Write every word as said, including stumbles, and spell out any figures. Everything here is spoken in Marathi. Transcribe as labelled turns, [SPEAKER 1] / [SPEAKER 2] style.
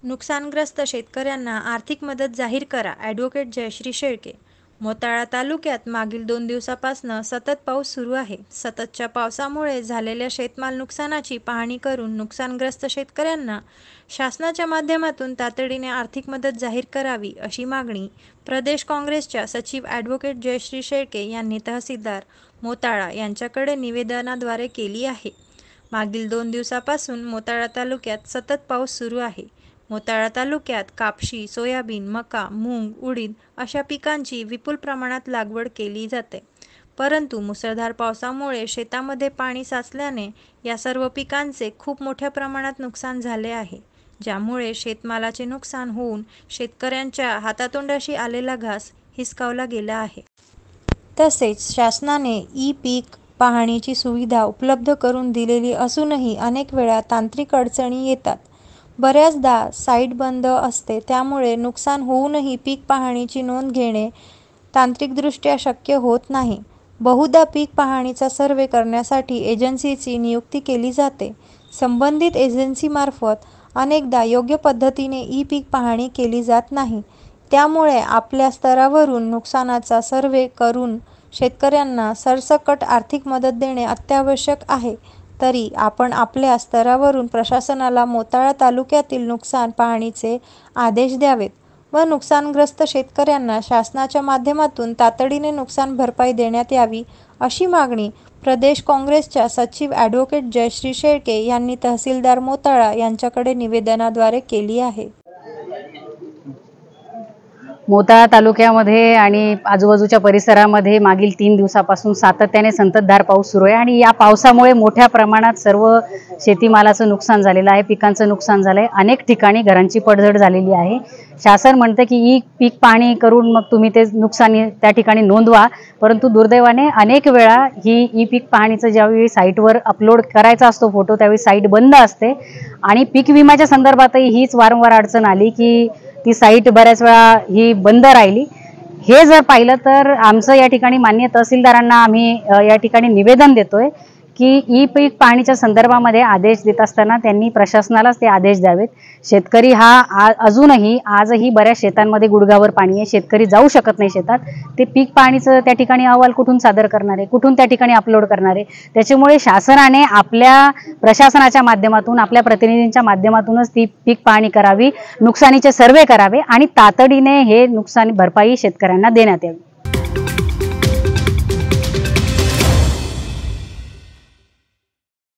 [SPEAKER 1] नुकसानग्रस्त शेतकऱ्यांना आर्थिक मदत जाहीर करा, ॲडव्होकेट जयश्री शेळके. मोताळा तालुक्यात मागील दोन दिवसापासून सतत पाऊस सुरू आहे. सततच्या पावसामुळे झालेल्या शेतमाल नुकसानाची पाहणी करून नुकसानग्रस्त शेतकऱ्यांना शासनाच्या माध्यमातून तातडीने आर्थिक मदत जाहीर करावी, अशी मागणी प्रदेश काँग्रेसच्या सचिव ॲडव्होकेट जयश्री शेळके यांनी तहसीलदार मोताळा यांच्याकडे निवेदनाद्वारे केली आहे. मागील दोन दिवसापासून मोताळा तालुक्यात सतत पाऊस सुरू आहे. मोताळा तालुक्यात कापशी, सोयाबीन, मका, मूग, उडीद अशा पिकांची विपुल प्रमाणात लागवड केली जाते. परंतु मुसळधार पावसामुळे शेतामध्ये पाणी साचल्याने या सर्व पिकांचे खूप मोठ्या प्रमाणात नुकसान झाले आहे, ज्यामुळे शेतमालाचे नुकसान होऊन शेतकऱ्यांच्या हातातोंडाशी आलेला घास हिसकावला गेला आहे. तसेच शासनाने ई पीक पाहणीची सुविधा उपलब्ध करून दिलेली असूनही अनेक वेळा तांत्रिक अडचणी येतात. बऱ्याचदा साईट बंद असते, त्यामुळे नुकसान होऊनही पीक पाहणीची नोंद घेणे तांत्रिकदृष्ट्या शक्य होत नाही. बहुधा पीक पाहणीचा सर्व्हे करण्यासाठी एजन्सीची नियुक्ती केली जाते. संबंधित एजन्सीमार्फत अनेकदा योग्य पद्धतीने ई पीक पाहणी केली जात नाही. त्यामुळे आपल्या स्तरावरून नुकसानाचा सर्व्हे करून शेतकऱ्यांना सरसकट आर्थिक मदत देणे अत्यावश्यक आहे. तरी आपण आपल्या स्तरावरून प्रशासनाला मोताळा तालुक्यातील नुकसान पाहणीचे आदेश द्यावेत व नुकसानग्रस्त शेतकऱ्यांना शासनाच्या माध्यमातून तातडीने नुकसान भरपाई देण्यात यावी, अशी मागणी प्रदेश काँग्रेसच्या सचिव ॲडव्होकेट जयश्री शेळके यांनी तहसीलदार मोताळा यांच्याकडे निवेदनाद्वारे केली आहे.
[SPEAKER 2] मोताळा तालुक्यामध्ये आणि आजूबाजूच्या परिसरामध्ये मागील तीन दिवसापासून सातत्याने संततधार पाऊस सुरू आहे आणि या पावसामुळे मोठ्या प्रमाणात सर्व शेतीमालाचं नुकसान झालेलं आहे, पिकांचं नुकसान झालं आहे. अनेक ठिकाणी घरांची पडझड झालेली आहे. शासन म्हणतं की ई पीक पाहणी करून मग तुम्ही ते नुकसानी त्या ठिकाणी नोंदवा, परंतु दुर्दैवाने अनेक वेळा ही ई पीक पाहणीचं ज्यावेळी साईटवर अपलोड करायचा असतो फोटो, त्यावेळी साईट बंद असते आणि पीक विम्याच्या संदर्भातही हीच वारंवार अडचण आली की ती साईट बऱ्याच वेळा ही बंद राहिली. हे जर पाहिलं तर आमचं या ठिकाणी माननीय तहसीलदारांना आम्ही या ठिकाणी निवेदन देतोय की ई पीक पाहणीच्या संदर्भामध्ये आदेश देत असताना त्यांनी प्रशासनालाच ते आदेश द्यावेत. शेतकरी हा अजूनही आजही बऱ्याच शेतांमध्ये गुडघावर पाणी आहे, शेतकरी जाऊ शकत नाही शेतात. ते पीक पाहणीचं त्या ठिकाणी अहवाल कुठून सादर करणार आहे, कुठून त्या ठिकाणी अपलोड करणार आहे. त्याच्यामुळे शासनाने आपल्या प्रशासनाच्या माध्यमातून, आपल्या प्रतिनिधींच्या माध्यमातूनच ती पीक पाहणी करावी, नुकसानीचे सर्वे करावे आणि तातडीने हे नुकसान भरपाई शेतकऱ्यांना देण्यात यावी.